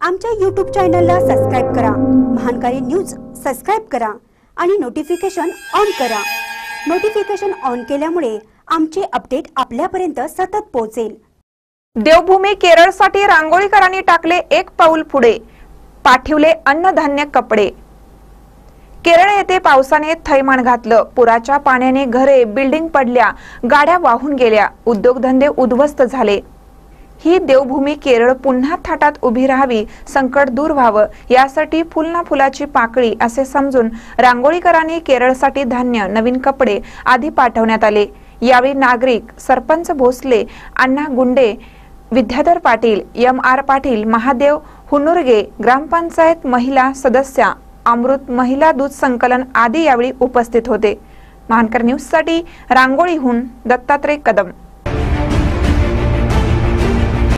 आमच्या YouTube चॅनलला subscribe करा, महानकारी न्यूज सबस्क्राइब करा आणि नोटिफिकेशन ऑन करा। नोटिफिकेशन ऑन केल्यामुळे आमचे अपडेट आपल्यापर्यंत सतत पोहोचेल। देवभूमी केरळसाठी रांगोळीकरांनी टाकले एक पाऊल पुढे, पाठवले अन्नधान्य कपडे। केरळ येथे पावसाने थैमान घातलं, पुराच्या पाण्याने घरे बिल्डिंग पडल्या, गाड्या वाहून गेल्या, उद्योगधंदे उद्ध्वस्त झाले। ही देवभूमी केरळ पुन्हा थाटात उभी राहावी, संकट दूर व्हावं यासाठी फुल ना फुलाची पाकळी असे समजून रांगोळीकरांनी केरळसाठी धान्य, नवीन कपडे आदी पाठवण्यात आले। यावेळी नागरिक, सरपंच भोसले, अण्णा गुंडे, विद्याधर पाटील, एम.आर. पाटील, महादेव हुन्नुरगे, ग्रामपंचायत महिला सदस्या, अमृत महिला दूध संकलन आदी यावेळी उपस्थित होते। महानकर न्यूज साठी रांगोळीहून दत्तात्रय कदम।